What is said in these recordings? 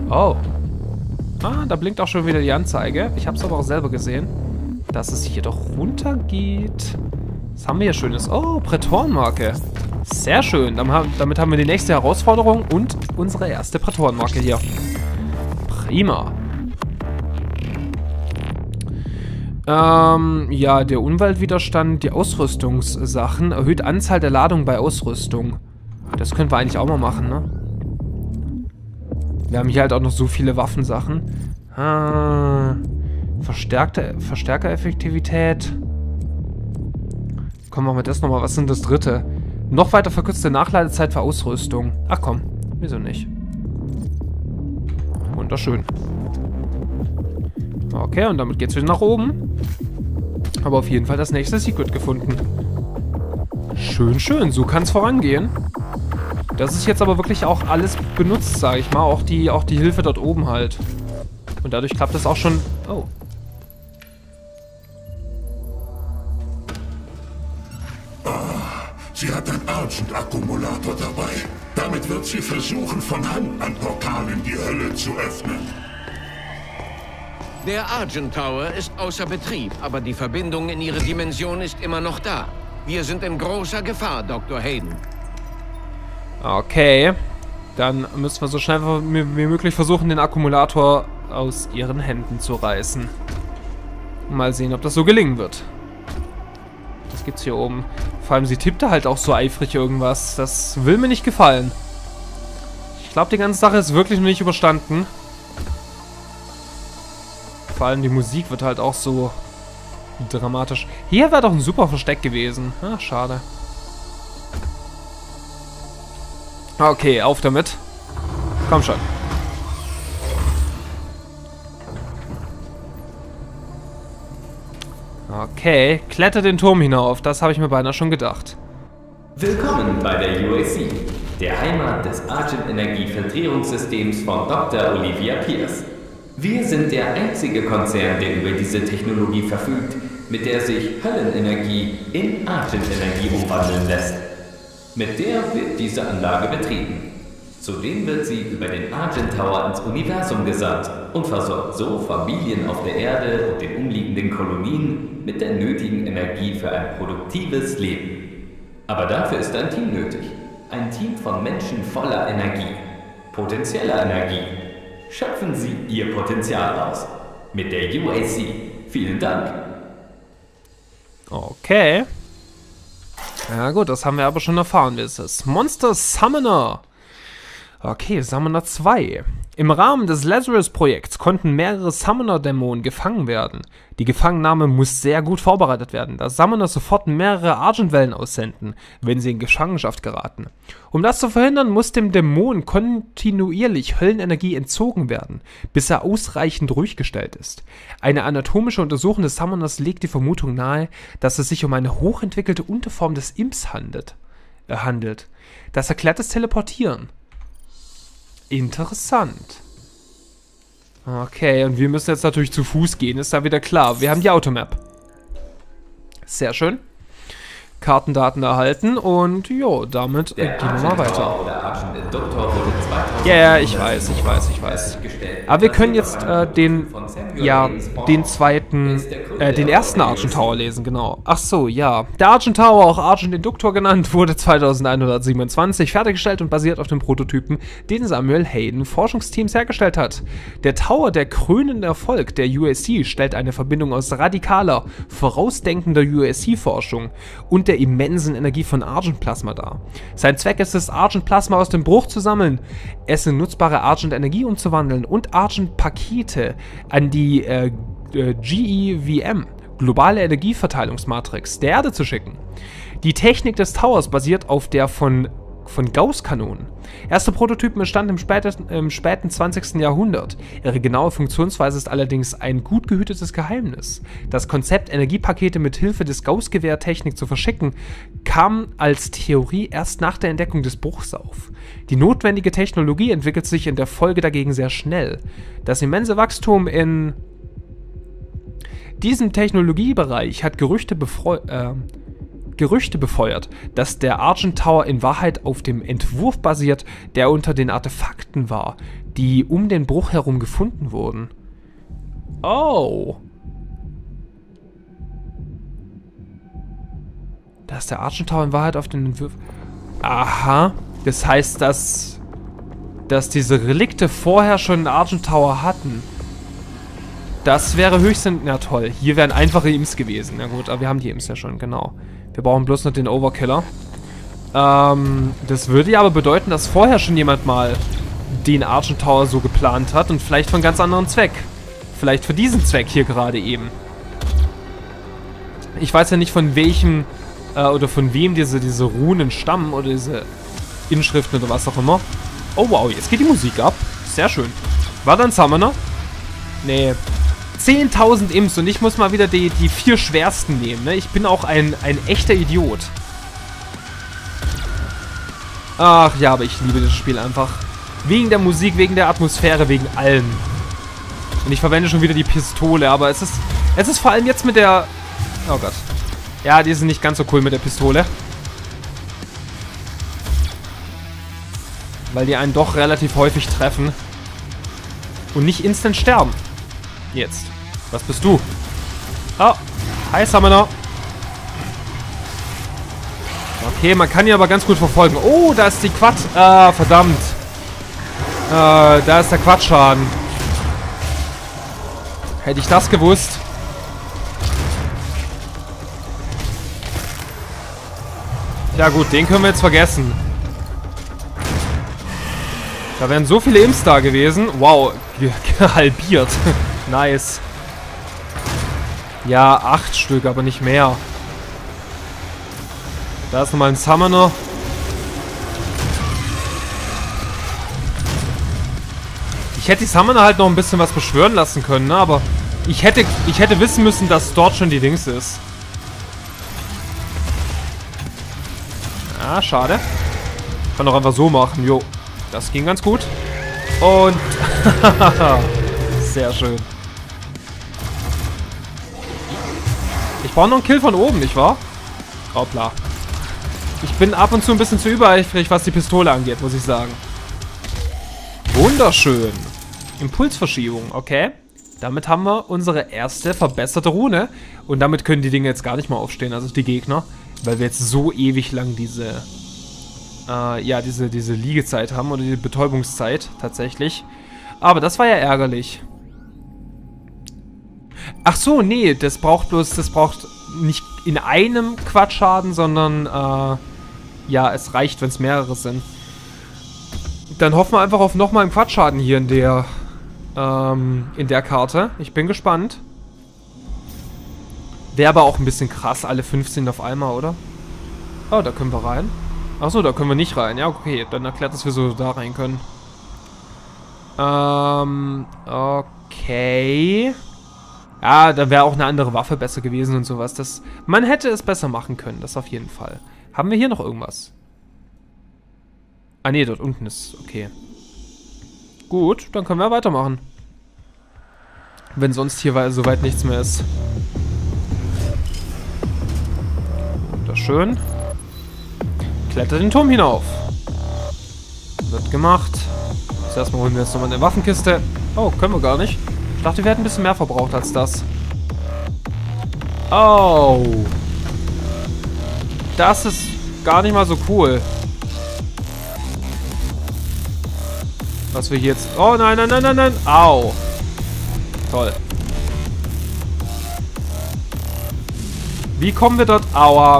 Oh. Ah, da blinkt auch schon wieder die Anzeige. Ich habe es aber auch selber gesehen, dass es hier doch runtergeht. Was haben wir hier Schönes? Oh, Prätorenmarke. Sehr schön. Damit haben wir die nächste Herausforderung und unsere erste Prätorenmarke hier. Prima. Ja, der Umweltwiderstand, die Ausrüstungssachen, erhöht Anzahl der Ladungen bei Ausrüstung. Das können wir eigentlich auch mal machen, ne? Wir haben hier halt auch noch so viele Waffensachen. Verstärkereffektivität. Komm, machen wir das nochmal. Was ist denn das dritte? Noch weiter verkürzte Nachladezeit für Ausrüstung. Ach komm, wieso nicht? Wunderschön. Okay, und damit geht's wieder nach oben. Aber auf jeden Fall das nächste Secret gefunden. Schön, schön. So kann es vorangehen. Das ist jetzt aber wirklich auch alles benutzt, sage ich mal. Auch die Hilfe dort oben halt. Und dadurch klappt das auch schon... Oh. Sie hat einen Argent-Akkumulator dabei. Damit wird sie versuchen, von Hand an Portalen die Hölle zu öffnen. Der Argent Tower ist außer Betrieb, aber die Verbindung in ihre Dimension ist immer noch da. Wir sind in großer Gefahr, Dr. Hayden. Okay. Dann müssen wir so schnell wie möglich versuchen, den Akkumulator aus ihren Händen zu reißen. Mal sehen, ob das so gelingen wird. Was gibt's hier oben? Vor allem, sie tippte halt auch so eifrig irgendwas. Das will mir nicht gefallen. Ich glaube, die ganze Sache ist wirklich noch nicht überstanden. Vor allem die Musik wird halt auch so dramatisch. Hier wäre doch ein super Versteck gewesen. Ach, schade. Okay, auf damit. Komm schon. Okay, kletter den Turm hinauf. Das habe ich mir beinahe schon gedacht. Willkommen bei der UAC, der Heimat des Argent-Energie-Filtrierungssystems von Dr. Olivia Pierce. Wir sind der einzige Konzern, der über diese Technologie verfügt, mit der sich Höllenenergie in Argent-Energie umwandeln lässt. Mit der wird diese Anlage betrieben. Zudem wird sie über den Argent Tower ins Universum gesandt und versorgt so Familien auf der Erde und den umliegenden Kolonien mit der nötigen Energie für ein produktives Leben. Aber dafür ist ein Team nötig. Ein Team von Menschen voller Energie, potenzieller Energie. Schöpfen Sie Ihr Potenzial aus. Mit der UAC. Vielen Dank. Okay. Ja gut, das haben wir aber schon erfahren. Wie ist es? Monster Summoner. Okay, Summoner 2. Im Rahmen des Lazarus-Projekts konnten mehrere Summoner-Dämonen gefangen werden. Die Gefangennahme muss sehr gut vorbereitet werden, da Summoner sofort mehrere Argent-Wellen aussenden, wenn sie in Gefangenschaft geraten. Um das zu verhindern, muss dem Dämon kontinuierlich Höllenenergie entzogen werden, bis er ausreichend ruhig gestellt ist. Eine anatomische Untersuchung des Summoners legt die Vermutung nahe, dass es sich um eine hochentwickelte Unterform des Imps handelt. Das erklärt das Teleportieren. Interessant. Okay, und wir müssen jetzt natürlich zu Fuß gehen, ist da wieder klar. Wir haben die Automap. Sehr schön. Kartendaten erhalten und jo, damit gehen wir mal weiter. Ja, ich weiß. Aber wir können jetzt den ersten Argent Tower lesen, genau. Ach so, ja. Der Argent Tower, auch Argent Induktor genannt, wurde 2127 fertiggestellt und basiert auf dem Prototypen, den Samuel Hayden Forschungsteams hergestellt hat. Der Tower, der krönende Erfolg der UAC, stellt eine Verbindung aus radikaler, vorausdenkender UAC-Forschung und der immensen Energie von Argent Plasma dar. Sein Zweck ist es, Argent Plasma aus dem Bruch zu sammeln, es in nutzbare Argent Energie umzuwandeln und Argent Pakete an die GEVM, globale Energieverteilungsmatrix, der Erde zu schicken. Die Technik des Towers basiert auf der von Gauss-Kanonen. Erste Prototypen entstanden im späten 20. Jahrhundert. Ihre genaue Funktionsweise ist allerdings ein gut gehütetes Geheimnis. Das Konzept, Energiepakete mit Hilfe des Gauss-Gewehr-Technik zu verschicken, kam als Theorie erst nach der Entdeckung des Bruchs auf. Die notwendige Technologie entwickelt sich in der Folge dagegen sehr schnell. Das immense Wachstum in diesem Technologiebereich hat Gerüchte Gerüchte befeuert, dass der Argent Tower in Wahrheit auf dem Entwurf basiert, der unter den Artefakten war, die um den Bruch herum gefunden wurden. Oh. Dass der Argent Tower in Wahrheit auf den Entwurf... Aha. Das heißt, dass diese Relikte vorher schon einen Argent Tower hatten. Das wäre höchstens... Na toll, hier wären einfache Imps gewesen. Na gut, aber wir haben die Imps ja schon, genau. Wir brauchen bloß noch den Overkiller. Das würde ja aber bedeuten, dass vorher schon jemand mal den Argent Tower so geplant hat und vielleicht für einen ganz anderen Zweck. Vielleicht für diesen Zweck hier gerade eben. Ich weiß ja nicht, von welchem oder von wem diese Runen stammen oder diese Inschriften oder was auch immer. Oh wow, jetzt geht die Musik ab. Sehr schön. War da ein Summoner? Nee. 10.000 Imps und ich muss mal wieder die 4 schwersten nehmen, ne? Ich bin auch ein echter Idiot. Ach ja, aber ich liebe das Spiel einfach. Wegen der Musik, wegen der Atmosphäre, wegen allem. Und ich verwende schon wieder die Pistole, aber es ist vor allem jetzt mit der... Oh Gott. Ja, die sind nicht ganz so cool mit der Pistole. Weil die einen doch relativ häufig treffen. Und nicht instant sterben. Jetzt. Was bist du? Oh. Hi, Summoner. Okay, man kann ihn aber ganz gut verfolgen. Oh, da ist die Quatsch... Ah, verdammt. Da ist der Quatschschaden. Hätte ich das gewusst. Ja gut, den können wir jetzt vergessen. Da wären so viele Imps da gewesen. Wow, halbiert. Nice. Ja, 8 Stück, aber nicht mehr. Da ist nochmal ein Summoner. Ich hätte die Summoner halt noch ein bisschen was beschwören lassen können, ne? Aber ich hätte wissen müssen, dass dort schon die Dings ist. Ah, schade. Kann doch einfach so machen. Jo, das ging ganz gut. Und... Sehr schön. Ich brauche noch einen Kill von oben, nicht wahr? Hoppla. Ich bin ab und zu ein bisschen zu übereifrig, was die Pistole angeht, muss ich sagen. Wunderschön. Impulsverschiebung, okay. Damit haben wir unsere erste verbesserte Rune. Und damit können die Dinge jetzt gar nicht mehr aufstehen, also die Gegner. Weil wir jetzt so ewig lang diese Liegezeit haben oder die Betäubungszeit tatsächlich. Aber das war ja ärgerlich. Ach so, nee, das braucht nicht in einem Quatschschaden, sondern ja, es reicht, wenn es mehrere sind. Dann hoffen wir einfach auf nochmal einen Quatschschaden hier in der Karte. Ich bin gespannt. Wäre aber auch ein bisschen krass, alle 15 auf einmal, oder? Oh, da können wir rein. Achso, da können wir nicht rein. Ja, okay, dann erklärt das, wieso wir da rein können. Okay. Ja, da wäre auch eine andere Waffe besser gewesen und sowas. Man hätte es besser machen können, das auf jeden Fall. Haben wir hier noch irgendwas? Ah, nee, dort unten ist okay. Gut, dann können wir weitermachen. Wenn sonst hier soweit nichts mehr ist. Wunderschön. Klettert den Turm hinauf. Wird gemacht. Zuerst mal holen wir jetzt nochmal eine Waffenkiste. Oh, können wir gar nicht. Ich dachte, wir hätten ein bisschen mehr verbraucht als das. Oh. Das ist gar nicht mal so cool. Was wir hier jetzt... Oh, nein, nein, nein, nein, nein. Au. Toll. Wie kommen wir dort... Aua.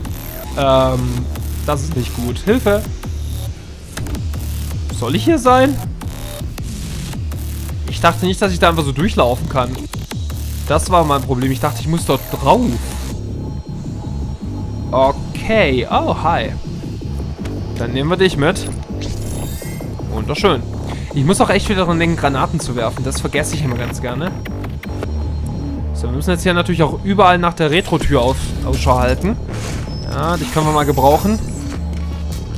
Das ist nicht gut. Hilfe. Soll ich hier sein? Ich dachte nicht, dass ich da einfach so durchlaufen kann. Das war mein Problem. Ich dachte, ich muss dort drauf. Okay. Oh, hi. Dann nehmen wir dich mit. Wunderschön. Ich muss auch echt wieder dran denken, Granaten zu werfen. Das vergesse ich immer ganz gerne. So, wir müssen jetzt hier natürlich auch überall nach der Retro-Tür Ausschau halten. Ja, dich können wir mal gebrauchen.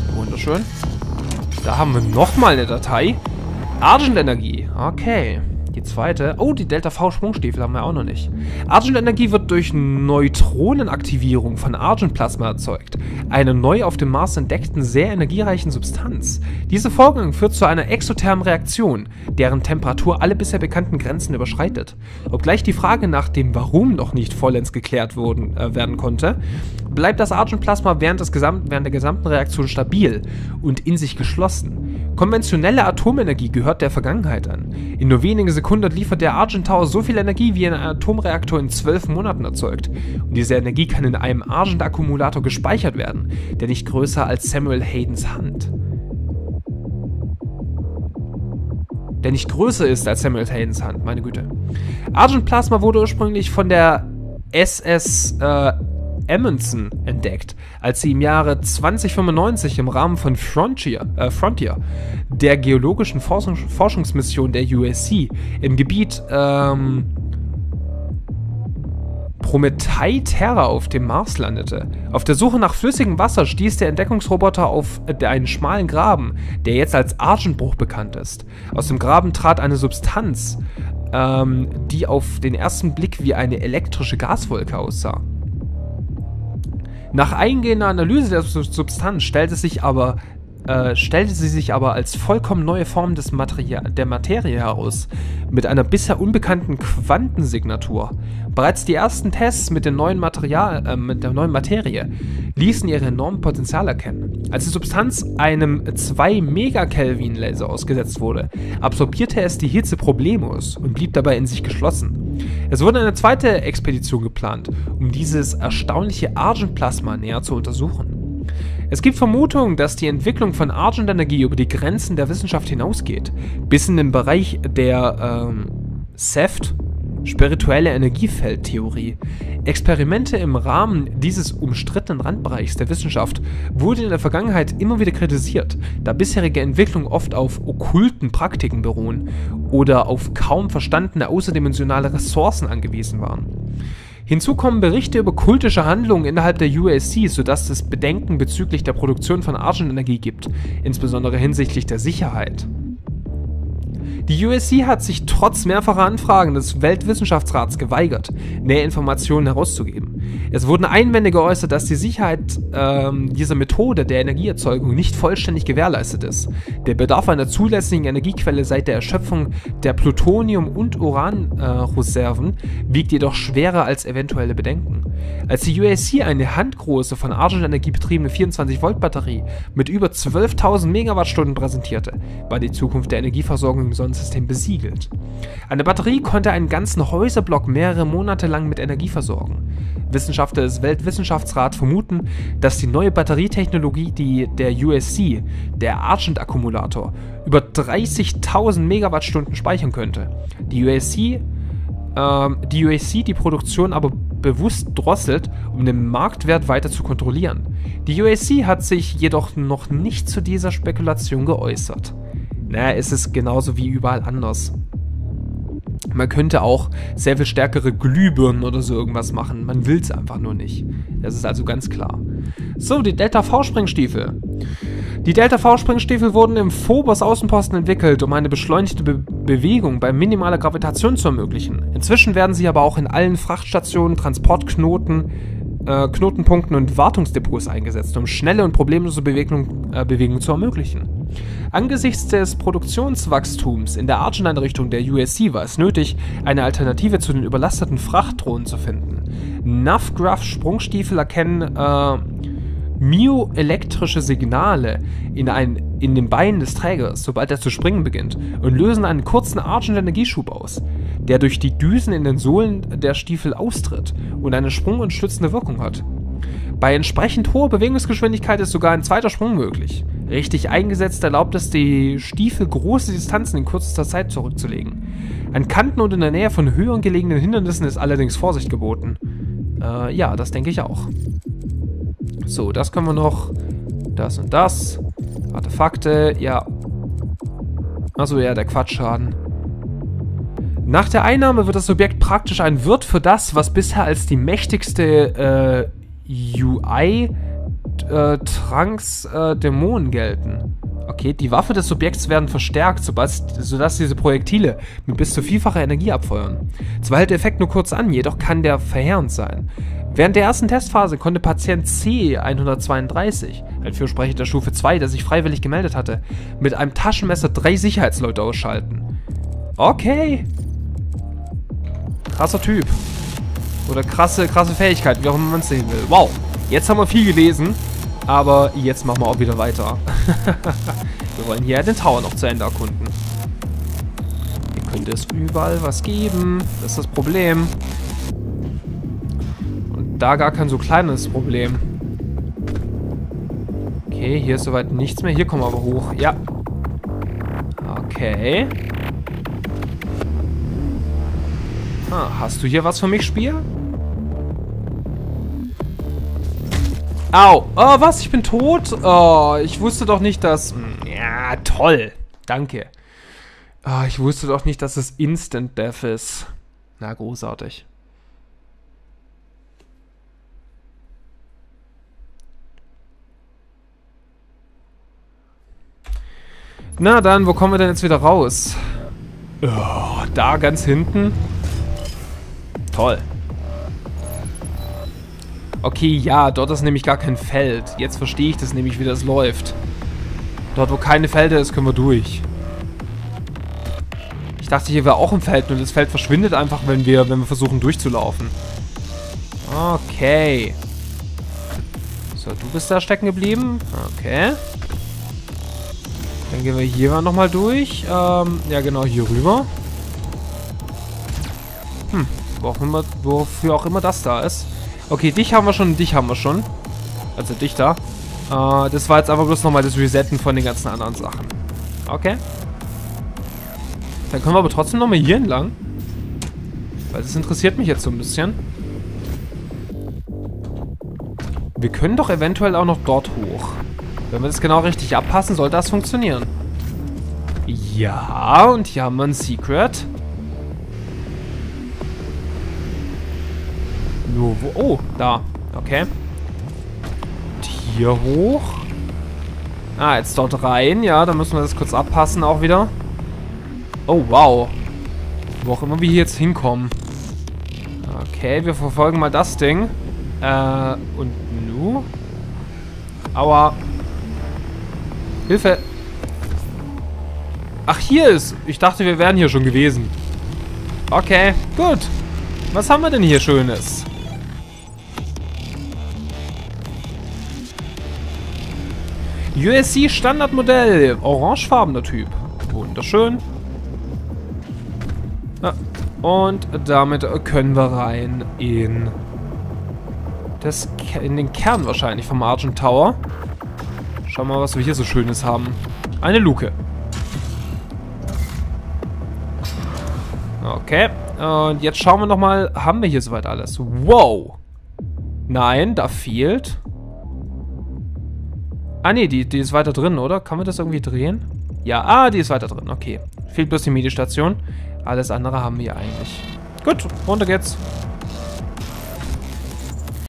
Wunderschön. Da haben wir nochmal eine Datei. Argent Energie. Okay. Die zweite. Oh, die Delta-V-Sprungstiefel haben wir auch noch nicht. Argent-Energie wird durch Neutronenaktivierung von Argent-Plasma erzeugt, einer neu auf dem Mars entdeckten, sehr energiereichen Substanz. Dieser Vorgang führt zu einer exothermen Reaktion, deren Temperatur alle bisher bekannten Grenzen überschreitet. Obgleich die Frage nach dem Warum noch nicht vollends geklärt werden konnte, bleibt das Argent-Plasma während der gesamten Reaktion stabil und in sich geschlossen. Konventionelle Atomenergie gehört der Vergangenheit an. In nur wenigen Sekunden liefert der Argent Tower so viel Energie, wie ein Atomreaktor in 12 Monaten erzeugt. Und diese Energie kann in einem Argent-Akkumulator gespeichert werden, der nicht größer als Samuel Haydens Hand. Der nicht größer ist als Samuel Haydens Hand, meine Güte. Argent Plasma wurde ursprünglich von der SS Amundsen entdeckt, als sie im Jahre 2095 im Rahmen von Frontier, der geologischen Forschungsmission der USC im Gebiet Prometei Terra auf dem Mars landete. Auf der Suche nach flüssigem Wasser stieß der Entdeckungsroboter auf einen schmalen Graben, der jetzt als Argentbruch bekannt ist. Aus dem Graben trat eine Substanz, die auf den ersten Blick wie eine elektrische Gaswolke aussah. Nach eingehender Analyse der Substanz stellte sie sich aber als vollkommen neue Form der Materie heraus, mit einer bisher unbekannten Quantensignatur. Bereits die ersten Tests mit der neuen Materie ließen ihr enormes Potenzial erkennen. Als die Substanz einem 2-Megakelvin-Laser ausgesetzt wurde, absorbierte es die Hitze problemlos und blieb dabei in sich geschlossen. Es wurde eine zweite Expedition geplant, um dieses erstaunliche Argent-Plasma näher zu untersuchen. Es gibt Vermutungen, dass die Entwicklung von Argent-Energie über die Grenzen der Wissenschaft hinausgeht, bis in den Bereich der SEFT, spirituelle Energiefeldtheorie. Experimente im Rahmen dieses umstrittenen Randbereichs der Wissenschaft wurden in der Vergangenheit immer wieder kritisiert, da bisherige Entwicklungen oft auf okkulten Praktiken beruhen oder auf kaum verstandene außerdimensionale Ressourcen angewiesen waren. Hinzu kommen Berichte über kultische Handlungen innerhalb der USC, sodass es Bedenken bezüglich der Produktion von Argent-Energie gibt, insbesondere hinsichtlich der Sicherheit. Die USC hat sich trotz mehrfacher Anfragen des Weltwissenschaftsrats geweigert, näher Informationen herauszugeben. Es wurden Einwände geäußert, dass die Sicherheit dieser Methode der Energieerzeugung nicht vollständig gewährleistet ist. Der Bedarf einer zulässigen Energiequelle seit der Erschöpfung der Plutonium- und Uranreserven wiegt jedoch schwerer als eventuelle Bedenken. Als die USC eine handgroße von Argent-Energie betriebene 24-Volt-Batterie mit über 12.000 Megawattstunden präsentierte, war die Zukunft der Energieversorgung im Sonnensystem besiegelt. Eine Batterie konnte einen ganzen Häuserblock mehrere Monate lang mit Energie versorgen. Wissenschaftler des Weltwissenschaftsrats vermuten, dass die neue Batterietechnologie der USC, der Argent-Akkumulator, über 30.000 Megawattstunden speichern könnte. Die USC die Produktion aber bewusst drosselt, um den Marktwert weiter zu kontrollieren. Die USC hat sich jedoch noch nicht zu dieser Spekulation geäußert. Naja, es ist genauso wie überall anders. Man könnte auch sehr viel stärkere Glühbirnen oder so irgendwas machen. Man will es einfach nur nicht. Das ist also ganz klar. So, die Delta-V-Springstiefel. Die Delta-V-Springstiefel wurden im Phobos-Außenposten entwickelt, um eine beschleunigte Bewegung bei minimaler Gravitation zu ermöglichen. Inzwischen werden sie aber auch in allen Frachtstationen, Knotenpunkten und Wartungsdepots eingesetzt, um schnelle und problemlose Bewegungen zu ermöglichen. Angesichts des Produktionswachstums in der Argent-Einrichtung der USC war es nötig, eine Alternative zu den überlasteten Frachtdrohnen zu finden. NavGraph-Sprungstiefel erkennen myoelektrische Signale in den Beinen des Trägers, sobald er zu springen beginnt, und lösen einen kurzen Argent-Energieschub aus, der durch die Düsen in den Sohlen der Stiefel austritt und eine sprungstützende Wirkung hat. Bei entsprechend hoher Bewegungsgeschwindigkeit ist sogar ein zweiter Sprung möglich. Richtig eingesetzt erlaubt es die Stiefel, große Distanzen in kürzester Zeit zurückzulegen. An Kanten und in der Nähe von höher gelegenen Hindernissen ist allerdings Vorsicht geboten. Ja, das denke ich auch. So, das können wir noch. Das und das. Artefakte, ja. Achso, ja, der Quatschschaden. Nach der Einnahme wird das Objekt praktisch ein Wirt für das, was bisher als die mächtigste UI Trunks Dämonen gelten. Okay, die Waffe des Subjekts werden verstärkt, sodass diese Projektile mit bis zu vielfacher Energie abfeuern. Zwar hält der Effekt nur kurz an, jedoch kann der verheerend sein. Während der ersten Testphase konnte Patient C132, ein Fürsprecher der Stufe 2, der sich freiwillig gemeldet hatte, mit einem Taschenmesser 3 Sicherheitsleute ausschalten. Okay. Krasser Typ. Oder krasse Fähigkeiten, wie auch immer man es sehen will. Wow, jetzt haben wir viel gelesen, aber jetzt machen wir auch wieder weiter. Wir wollen hier den Tower noch zu Ende erkunden. Hier könnte es überall was geben, das ist das Problem. Und da gar kein so kleines Problem. Okay, hier ist soweit nichts mehr. Hier kommen wir aber hoch. Ja. Okay. Ah, hast du hier was für mich, Spiel? Au. Oh, was? Ich bin tot? Oh, ich wusste doch nicht, dass... Ja, toll. Danke. Oh, ich wusste doch nicht, dass es Instant Death ist. Na, großartig. Na dann, wo kommen wir denn jetzt wieder raus? Oh, da ganz hinten. Toll. Okay, ja, dort ist nämlich gar kein Feld. Jetzt verstehe ich das nämlich, wie das läuft. Dort, wo keine Felder ist, können wir durch. Ich dachte, hier wäre auch ein Feld, und das Feld verschwindet einfach, wenn wir versuchen durchzulaufen. Okay. So, du bist da stecken geblieben. Okay. Dann gehen wir hier nochmal durch. Ja, genau, hier rüber. Wofür auch immer das da ist. Okay, dich haben wir schon. Also dich da. Das war jetzt einfach bloß nochmal das Resetten von den ganzen anderen Sachen. Okay. Dann können wir aber trotzdem nochmal hier entlang. Weil das interessiert mich jetzt so ein bisschen. Wir können doch eventuell auch noch dort hoch. Wenn wir das genau richtig abpassen, soll das funktionieren. Ja, und hier haben wir ein Secret. Nur wo? Oh, da. Okay. Und hier hoch. Ah, jetzt dort rein. Ja, dann müssen wir das kurz abpassen auch wieder. Oh, wow. Wo auch immer wir hier jetzt hinkommen. Okay, wir verfolgen mal das Ding. Und nu? Aua. Hilfe. Ach, hier ist. Ich dachte, wir wären hier schon gewesen. Okay, gut. Was haben wir denn hier Schönes? USC Standardmodell. Orangefarbener Typ. Wunderschön. Ja, und damit können wir rein in den Kern wahrscheinlich vom Argent Tower. Schauen wir mal, was wir hier so Schönes haben. Eine Luke. Okay. Und jetzt schauen wir nochmal, haben wir hier soweit alles? Wow. Nein, da fehlt. Ah, nee, die ist weiter drin, oder? Kann man das irgendwie drehen? Ja, die ist weiter drin. Okay. Fehlt bloß die Medienstation. Alles andere haben wir eigentlich. Gut, runter geht's.